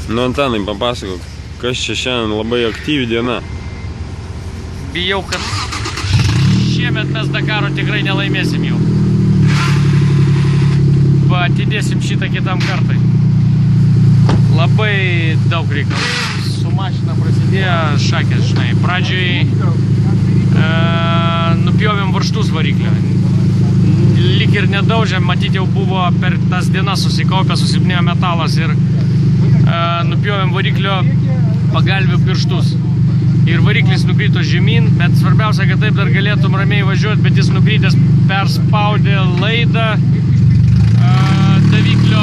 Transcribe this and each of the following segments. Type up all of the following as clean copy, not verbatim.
Nu, Antanai, papasakok, kas čia šiandien labai aktyvi diena? Bijau, kad šiemet mes Dakaro tikrai nelaimėsim jau. Atidėsim šitą kitam kartai. Labai daug reikalų. Su mašina prasidėjo šakės, žinai. Pradžioj nupjovėm varžtus variklio. Lyg ir nedaužėm, matyti jau buvo per tas dienas susikaupę, susilpnėjo metalas ir nupjovėm variklio pagalvių pirštus. Ir variklis nukrito žemyn, bet svarbiausia, kad taip dar galėtum ramiai važiuoti, bet jis nukritęs perspaudė laidą daviklio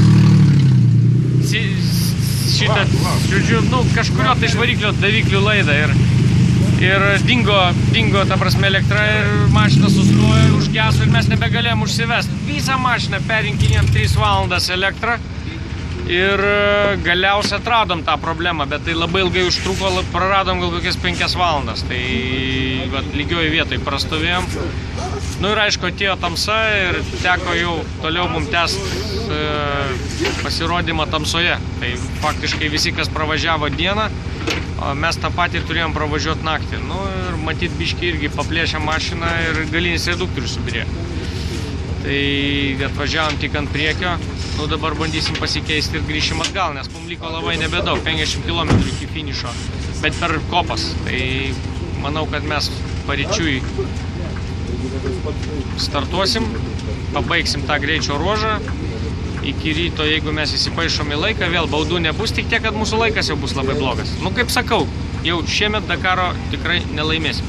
šitą, žodžiu, nu, kažkurio tai iš variklio daviklių laidą ir dingo, ta prasme, elektra ir mašina sustojo, užgeso ir mes nebegalėjom užsivesti. Visą mašiną perinkinėjom 3 valandas elektrą ir galiausiai atradom tą problemą, bet tai labai ilgai užtruko, praradom gal kokias 5 valandas, tai lygioj vietoj prastovėjom. Nu ir aišku, atėjo tamsa ir teko jau toliau mums tęsti pasirodymą tamsoje. Tai faktiškai visi, kas pravažiavo dieną, o mes tą patį turėjom pravažiuoti naktį. Nu ir matyt biškį irgi paplėšė mašiną ir galinis reduktorius subirėjo. Tai atvažiavom tik ant priekio, nu dabar bandysim pasikeisti ir grįšim atgal, nes mums liko labai nebedaug, 50 km iki finišo, bet per kopas. Tai manau, kad mes paryčiui startuosim, pabaigsim tą greičio ruožą. Iki ryto, jeigu mes įsipaišom į laiką, vėl baudų nebus, tik tiek, kad mūsų laikas jau bus labai blogas. Nu, kaip sakau, jau šiemet Dakaro tikrai nelaimėsim.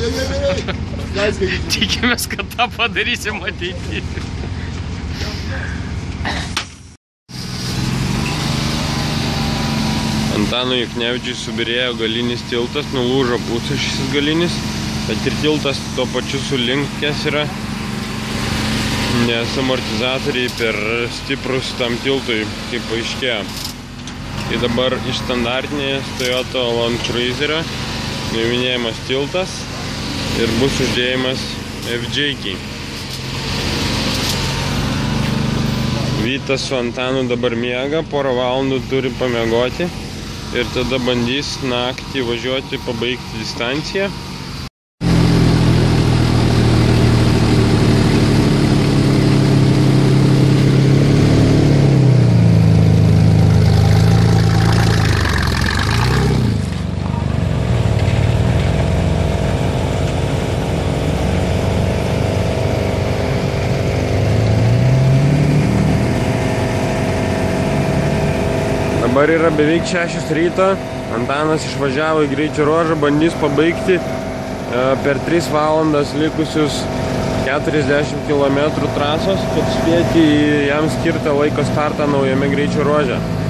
Tikimės, kad tą padarysim ateityje. Antanui Juknevičiui subirėjo galinis tiltas, nulūžo pusė šis galinis, bet ir tiltas tuo pačiu sulinkęs yra, nes amortizatoriai per stiprus tam tiltui, kaip paaiškėjo. Tai dabar iš standartinės Toyota Land Cruiserio nuiminėjimas tiltas ir bus uždėjimas FJ-kiai. Vytas su Antanu dabar miega, porą valandų turi pamiegoti ir tada bandys naktį važiuoti, pabaigti distanciją. Dabar yra beveik 6 ryto, Antanas išvažiavo į greičio ruožą, bandys pabaigti per 3 valandas likusius 40 km trasos, kad spėti į jam skirtą laiko startą naujame greičio ruože.